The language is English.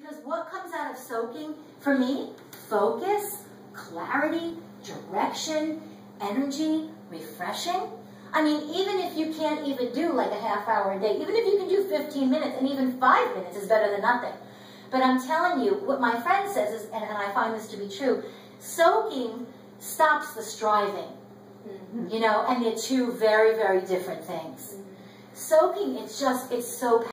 Because what comes out of soaking, for me, focus, clarity, direction, energy, refreshing. I mean, even if you can't even do like a half hour a day, even if you can do 15 minutes, and even 5 minutes is better than nothing. But I'm telling you, what my friend says is, and I find this to be true, soaking stops the striving. You know, and they're two very, very different things. Soaking, it's so